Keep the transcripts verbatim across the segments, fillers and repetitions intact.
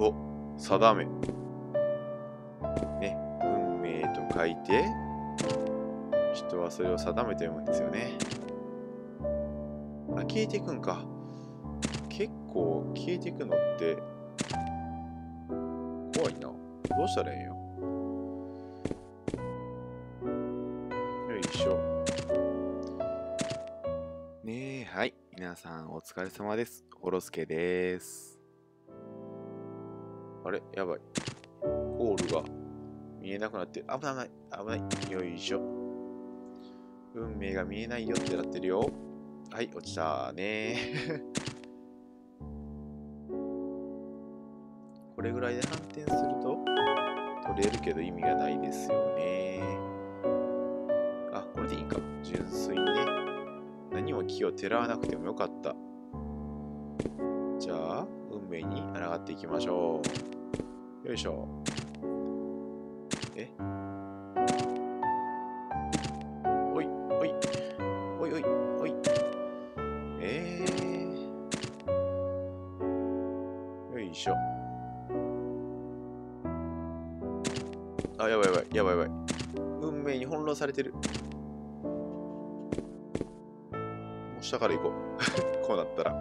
お、定め。ね、運命と書いて、人はそれを定めて読むんですよね。あ、消えていくんか。結構消えていくのって怖いな。どうしたらいいんよ。よいしょ。ねえ、はい。皆さんお疲れ様です。ホロスケです。あれやばい。コールが見えなくなってる。危ない、危ない。よいしょ。運命が見えないよってなってるよ。はい、落ちたね。これぐらいで反転すると取れるけど意味がないですよね。あ、これでいいか。純粋にね。何も気をてらわなくてもよかった。じゃあ、運命に抗っていきましょう。よいしょ。えおい、おい、おいおい、おい。えー。よいしょ。あ、やばいやばい、やばいやばい。運命に翻弄されてる。もう下から行こう。こうなったら。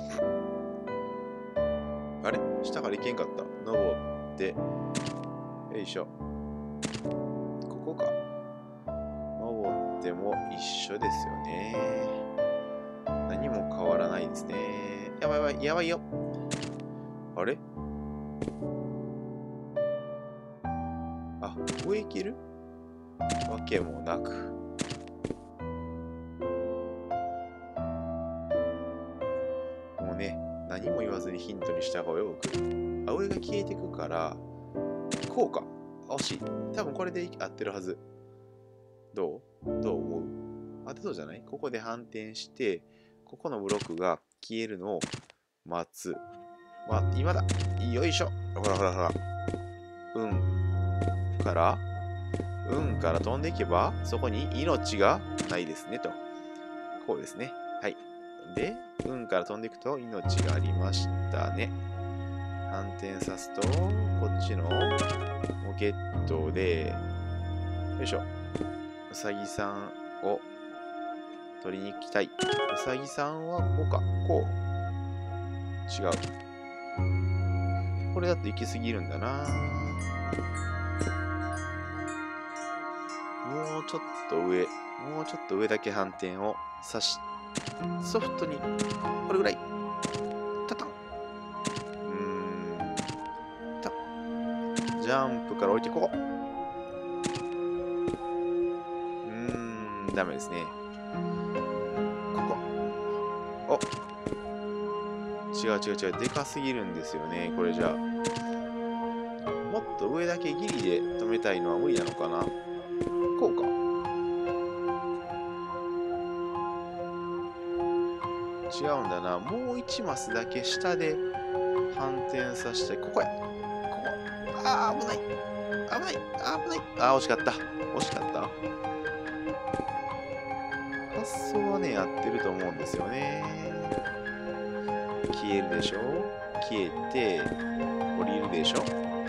あれ下から行けんかった。登って。よいしょ。ここか。登っても一緒ですよね。何も変わらないですね。やばいやばい、やばいよ。あれあ、上行けるわけもなく。もうね、何も言わずにヒントに従うよ、僕。あ、上が消えてくから、こうか。惜しい。多分これで合ってるはず。どうどう思う当てそうじゃない？ここで反転して、ここのブロックが消えるのを待つ。ま、今だ。よいしょ。ほらほらほら。運から、運から飛んでいけば、そこに命がないですね、と。こうですね。はい。で、運から飛んでいくと命がありましたね。反転さすと、こっちのモケットで、よいしょ。うさぎさんを取りに行きたい。うさぎさんはここか。こう。違う。これだと行き過ぎるんだな。もうちょっと上。もうちょっと上だけ反転をさし、ソフトに、これぐらい。タタン。うーん。タジャンプから降りてここ。うーん、ダメですね。ここ。お違う違う違う。でかすぎるんですよね。これじゃあ。もっと上だけギリで止めたいのは無理なのかな。こうか。違うんだな。もういちマスだけ下で反転させて、ここや。ここ。ああ、危ない。危ない。あー危ない。ああ、惜しかった。惜しかった。発想はね、合ってると思うんですよね。消えるでしょ？消えて、降りるでしょ？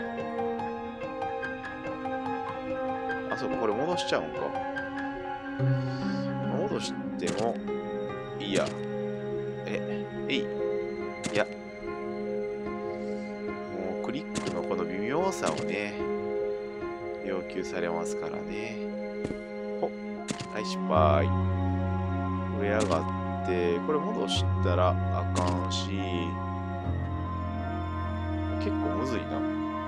あ、そうか、これ戻しちゃうんか。戻してもいいや。え、えい。いや、もうクリックのこの微妙さをね、要求されますからね。ほっ。はい、失敗。上上がって、これ戻したらあかんし、結構むずいな。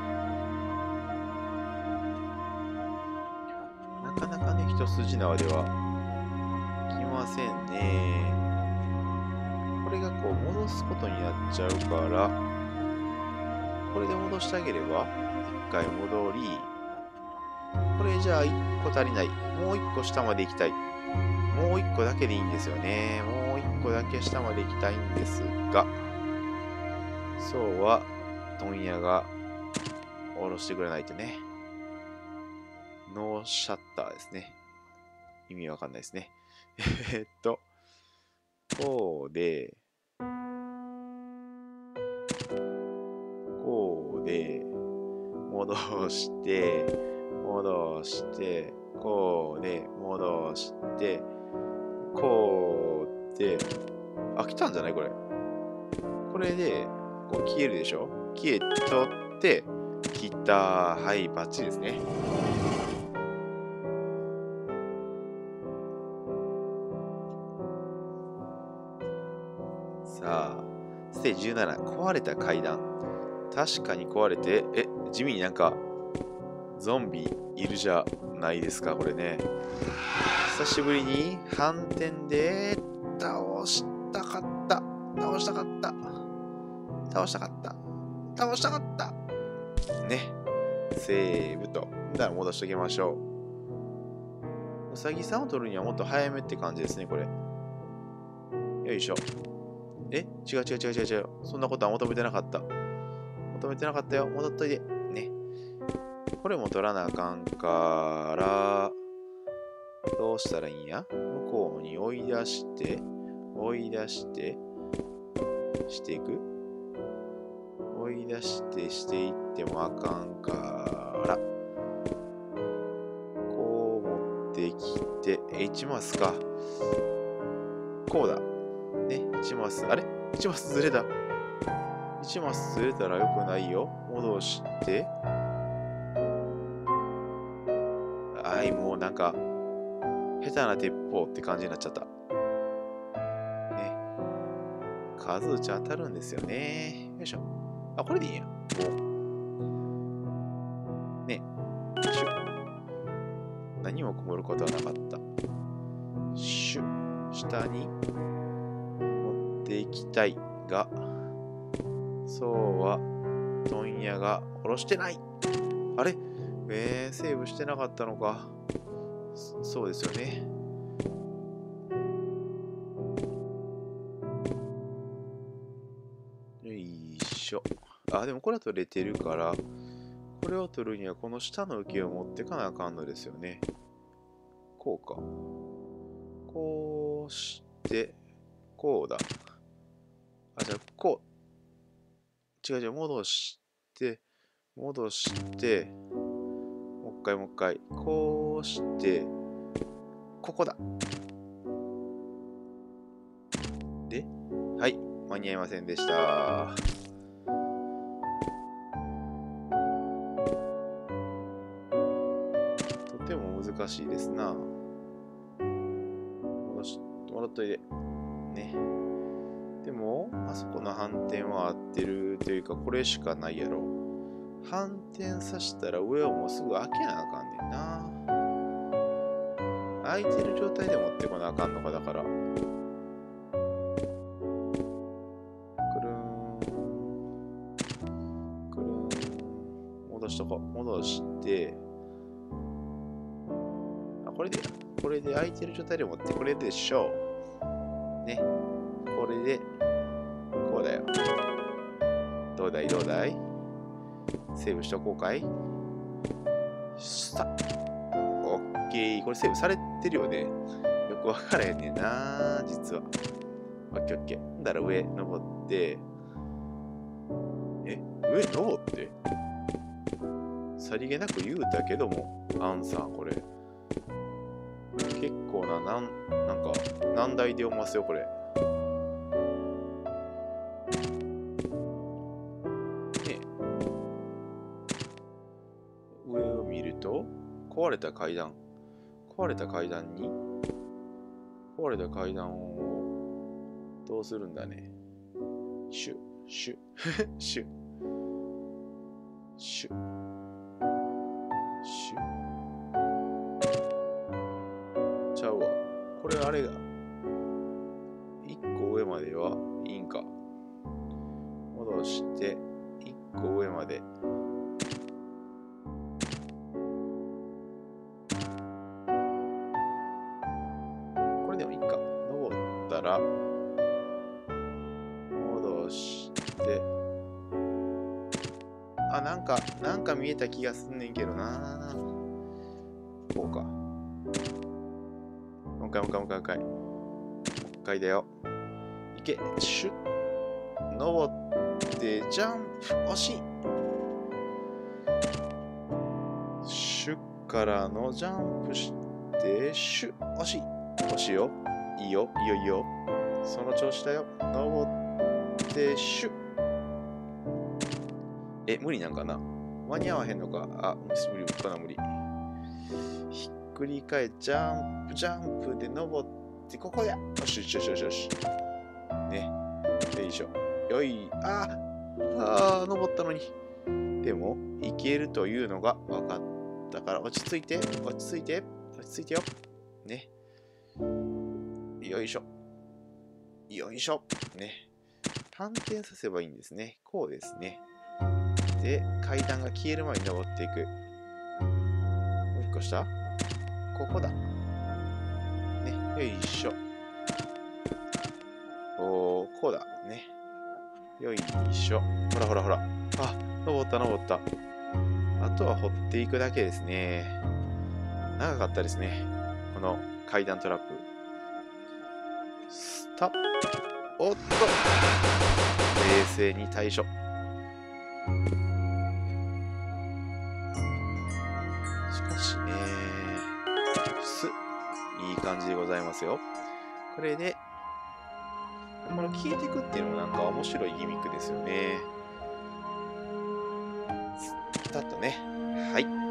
なかなかね、一筋縄では来ませんね。これがこう戻すことになっちゃうから、これで戻してあげれば、一回戻り、これじゃあ一個足りない。もう一個下まで行きたい。もう一個だけでいいんですよね。もう一個だけ下まで行きたいんですが、そうは、問屋が下ろしてくれないとね。ノーシャッターですね。意味わかんないですね。えっと、こうで、こう戻して、戻して、こうで、戻して、こうで、あ、来たんじゃないこれ。これで、こう消えるでしょ。消え、取って、切った。はい、バッチリですね。さあ、ステージじゅうなな、壊れた階段。確かに壊れて、え、地味になんか、ゾンビいるじゃないですか、これね。久しぶりに反転で倒したかった。倒したかった。倒したかった。倒したかった。ね。セーブと。だから戻しておきましょう。うさぎさんを取るにはもっと早めって感じですね、これ。よいしょ。え違う違う違う違う違う。そんなことは求めてなかった。求めてなかったよ。戻っといて。ね。これも取らなあかんから、どうしたらいいんや？向こうに追い出して、追い出して、していく？追い出してしていってもあかんから、こう持ってきて、いちマスか。こうだ。ね、いちマス、あれ ?いち マスずれた。いちマスずれたらよくないよ。戻して。はい、もうなんか、下手な鉄砲って感じになっちゃった。ね。数打ち当たるんですよね。よいしょ。あ、これでいいんや。もう。ね。シュッ。何も曇ることはなかった。シュッ。下に持っていきたいが、そうは、問屋が下ろしてない。あれえー、セーブしてなかったのか。そ、そうですよね。よいしょ。あ、でもこれは取れてるから、これを取るにはこの下の受けを持ってかなあかんのですよね。こうか。こうして、こうだ。あ、じゃあ、こう。違う違う、戻して、戻して、もう一回もう一回。こうして、ここだ。で、はい、間に合いませんでした。とても難しいですな。戻し、戻っといて。ね。でも、あそこの反転は合ってるというか、これしかないやろ。反転させたら上をもうすぐ開けなあかんねんな。開いてる状態で持ってこなあかんのか、だから。くるーん。くるーん。戻しとこう。戻して、あ、これで、これで開いてる状態で持ってこれるでしょう。ね。これで、こうだよ。どうだいどうだいセーブしとこうかいさオッケー。これセーブされてるよね。よくわからへんねんな、実は。オッケーオッケー。だから上登って、え、上登ってさりげなく言うたけども、アンさん、これ。結構な、なん、なんか、難題で読ますよ、これ。上を見ると、壊れた階段。壊れた階段に、壊れた階段を、どうするんだね。シュ、シュ、シュ、シュ、シュ。ちゃうわ。これあれが、一個上まではいいんか。戻して、一個上まで。これでもいいか。登ったら、戻して、あ、なんか、なんか見えた気がすんねんけどな。こうか。もう一回もう一回もう一回もう一回。もう一回だよ。いけ、シュッ。登って、ジャンプ、惜しい。 シュからのジャンプして、シュ惜しい惜しいよ。いいよ、いいよ、いいよ。その調子だよ。登って、シュえ、無理なんかな間に合わへんのかあ、無理かな、無理。ひっくり返って、ジャンプ、ジャンプで登って、ここやよしよしよしよしよし。ね。よいしょ。よい、ああ、登ったのに。でも、いけるというのが分かったから、落ち着いて、落ち着いて、落ち着いてよ。ね。よいしょ。よいしょ。ね。反転させばいいんですね。こうですね。で、階段が消える前に登っていく。もう一個下ここだ。ね。よいしょ。おー、こうだ。ね。よいしょ。ほらほらほら。あ、登った登った。あとは掘っていくだけですね。長かったですね。この階段トラップ。スタッ。おっと。冷静に対処。しかしね。す。いい感じでございますよ。これで、この消えていくっていうのもなんか面白いギミックですよね。スタッとね。はい。